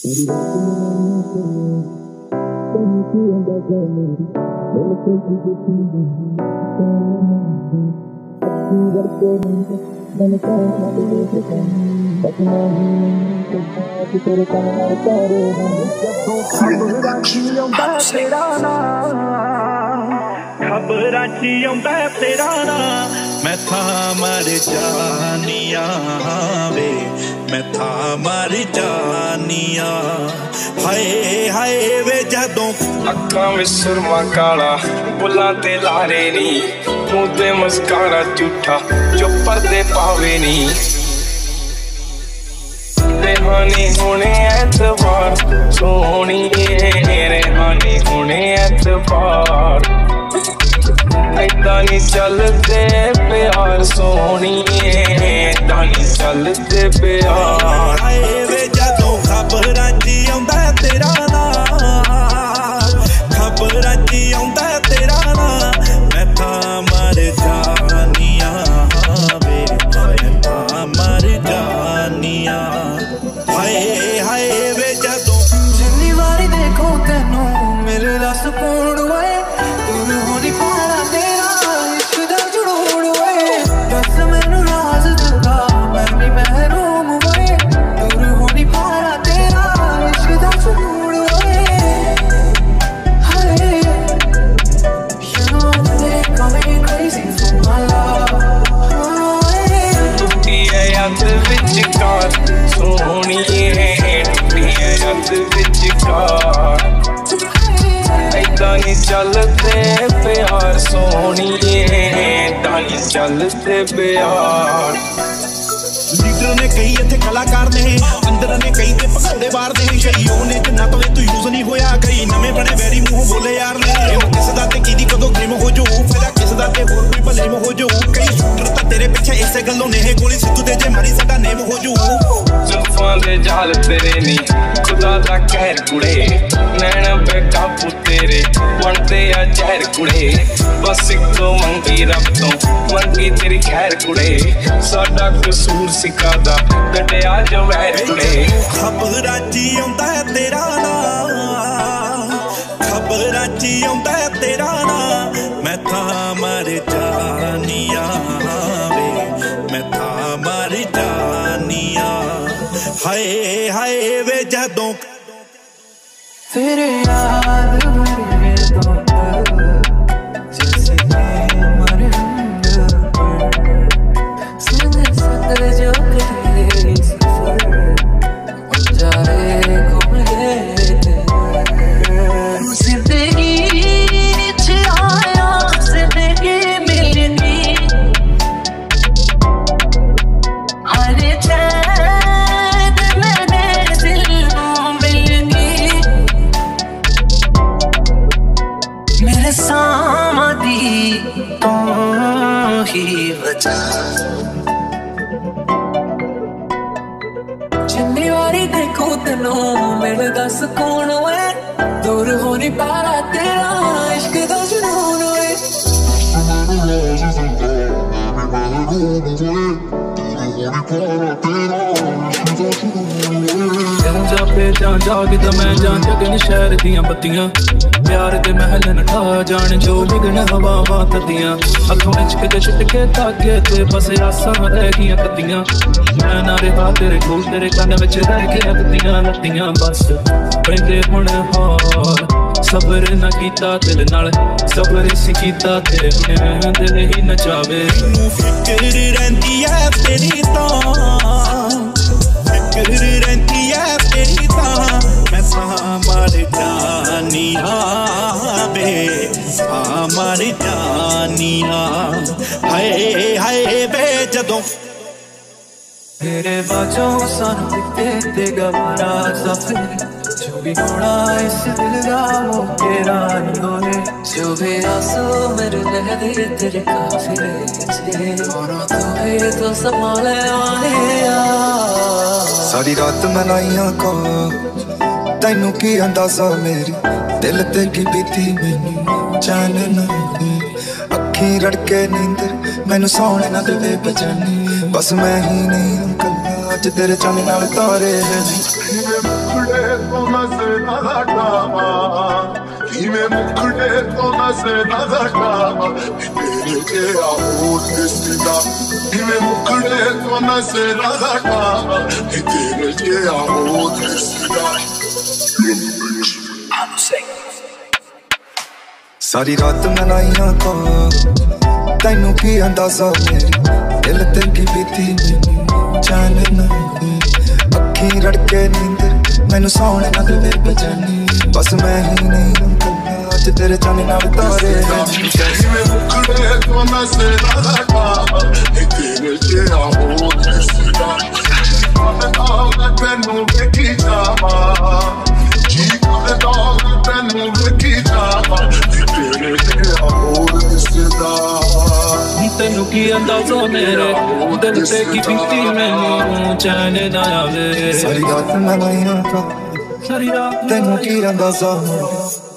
खबरां च आउंदा तेरा नां मैं था मर जानिया वे मैं था मर जानिया हाय हाय वे जदों अखां विच सुरमा काला बुल्लां ते लारे नी मूंह ते मस्कारा झूठा जो पर्दे पावे नी रेहानी होने एतबार सोहनी रेहानी होने एतबार ऐदा नी चलदे प्यार सोहनी ऐदा नी चलदे प्यार हाय वे जदों खबरां च आउंदा तेरा नां खबरां च आउंदा तेरा नां मैं था मर जानिया वे मैं था मर जानिया हाय हाय वे जदों जिन्नी वारी देखो तेनू मेरे रस पूर्ण वे दूर होनी पारा तेरा इश्क दा जुनून वे दस मैनू राज दिलदा मैं भी महरूम वे दूर होनी पारा तेरा इश्क दा जुनून वे हाय you know they call me crazy for my love टुटी है याद विच कार सोहणीए टुटी है याद विच कार ऐदा नी चलदे प्यार सोहणीए ऐदा नी चलदे प्यार लीडर ने कई इत्थे कलाकार ने अंदर ने कई ते भगौड़े बार ने शहीओ ने जिन्ना तो तू यूज नहीं होया कई नਵੇਂ बने वैरी मूंह बोले यार ने किस दा ते कीदी कदों गेम हो जो फायदा किस दा ते होर कोई भले हो जो कई शूटर ता तेरे पीछे इसे गल्लों ने गोली सिद्धू दे जे मारी साडा नेम हो जो जुल्फां दे जाल तेरे नी खुदा दा कहर कुड़े नैन बेकाबू तेरे बनते आ जहर कुड़े बस इको मंगी रब तो मंगी तेरी खैर कुड़े साडा कसूर सिखादा कटिया जो वैर कुड़े खबरां च आउंदा तेरा नां खबरां च आउंदा तेरा नां मैं था मर जानिया वे मैं था मर जानिया हाय हाय वे जदों तेरे याद भरे तो जैसे मरे संग संग जो करे सफर जाए घूम गए जिंदगी च आया जिंदगी मिलनी हर चैन मैंने दिल मिलनी मेरे सामदी तो ही वजह जिन्नी वारी देखो तेनू मेरे दस कौन वे दूर होनी पारा तेरा इश्क दा जुनून वे जा पे जाग दा मैं जान जगन शहर दियां बत्तियां प्यार दे महल नठा जान जो बिगन हवावां तदियां अखों विच किते छिटके धागे ते बस आसां रह गईयां कदियां मैं ना रहा तेरे कोल तेरे कन्न विच रह गईयां कदियां लत्तियां बस पैंदे हुण हार सबर ना कीता दिल नाल सबर सी कीता ते दिल ही नचावे मैनू फिकर रहिंदी ऐ तेरी तां फिकर रहिंदी ऐ तेरी तां मैं तां मर जानिया वे तां मर जानिया हाय हाय वे जदों तेरे बाजों सानू दिखते ते गवारा सफर जो भी होना इस दिल का वो तेरा नहीं होए जो भी आंसू मेरे रह दे तेरे काफिले और तो है तो संभाले वाले सारी रात मनाइया को तैनू की अंदाजा मेरी दिल ते की बीती मैनू चैन नहीं अखी रड़के नींदर मैनू सोने ना दे बजानी बस मैं ही नहीं कल्ला अज तेरे चंद नाल तारे हैं मुखड़े तो नजर न हटावा किवें मुखड़े तो नजर न हटावा तेरे जेहा होठ दिसदा किवें मुखड़े तो नजर न हटावा तेरे जेहा होठ दिसदा सारी रात मैं लाइया को तैनू की अंदाजा मेरी दिल ते की बीती चैन ना अखी रड़के नींदर मैनू सौने ना दे बेचैनी बस मैं ही नहीं कल्ला अज तेरे जाने नाल तारे किवें मुखड़े तो नजर न हटावा तेरे जेहा होठ दिसदा तैनू वेखी जावा जी तैनू वेखी जावा तेरे जेहा होठ दिसदा तेनू की अंदाजा मेरे दिल ते की बीती मैनू चैन ना आवे सारी रात मैं लाइया को तैनू की अंदाजा